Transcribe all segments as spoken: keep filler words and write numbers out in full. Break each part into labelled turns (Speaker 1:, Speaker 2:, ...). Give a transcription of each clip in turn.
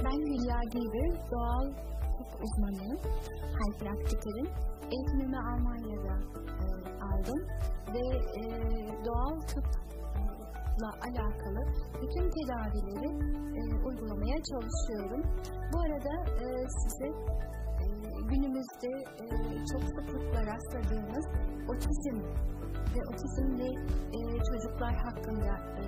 Speaker 1: Ben Hülya Gülbür, doğal tıp uzmanıyım, heilpraktikerim. Eğitimimi Almanya'da e, aldım ve e, doğal tıpla alakalı bütün tedavileri e, uygulamaya çalışıyorum. Bu arada e, size e, günümüzde e, çok sıklıkla rastladığımız otizm ve otizmli e, çocuklar hakkında e,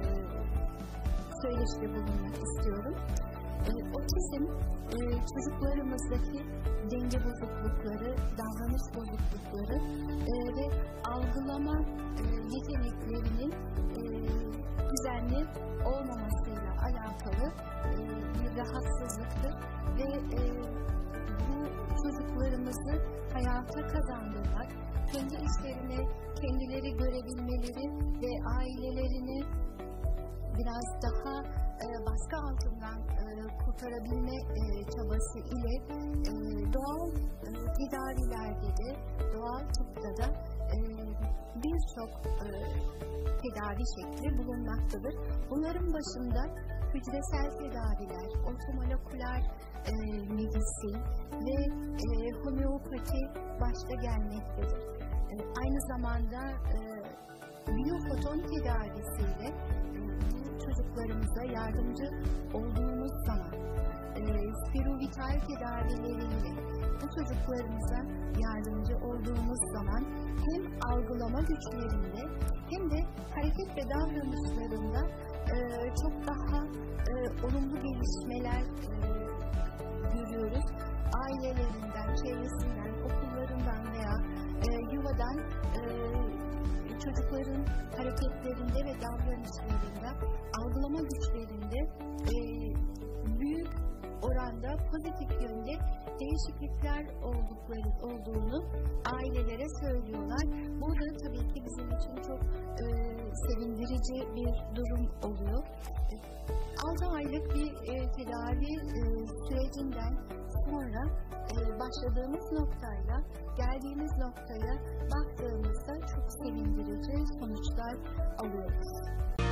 Speaker 1: söyleşide bulunmak istiyorum. E, otizm e, çocuklarımızdaki denge bozuklukları, davranış bozuklukları e, ve algılama e, yeteneklerinin e, düzenli olmamasıyla alakalı e, bir rahatsızlıktır ve e, bu çocuklarımızı hayata kazandırmak, kendi işlerini kendileri görebilmeleri ve ailelerini biraz daha e, baskı altından e, kurtarabilme e, çabası ile e, doğal e, tedavilerde de, doğal tıpta da e, birçok e, tedavi şekli bulunmaktadır. Bunların başında hücresel tedaviler, ortomoleküler e, medisin ve e, homeopati başta gelmektedir. E, aynı zamanda e, biyofoton tedavisiyle çocuklarımıza yardımcı olduğumuz zaman e, spirovital tedavileriyle bu çocuklarımıza yardımcı olduğumuz zaman hem algılama güçlerinde hem de hareket ve davranışlarında e, çok daha e, olumlu gelişmeler e, görüyoruz. Ailelerinden, çevresinden, okullarından veya e, yuvadan e, çocukların hareketlerinde ve davranışlarında, algılama güçlerinde e, büyük oranda pozitif yönde değişiklikler oldukları, olduğunu ailelere söylüyorlar. Bu da tabii ki bizim için çok e, sevindirici bir durum oluyor. altı aylık bir e, tedavi e, sürecinden sonra e, başladığımız noktayla geldiğimiz noktaya baktığımızda çok sevindirici sonuçlar alıyoruz.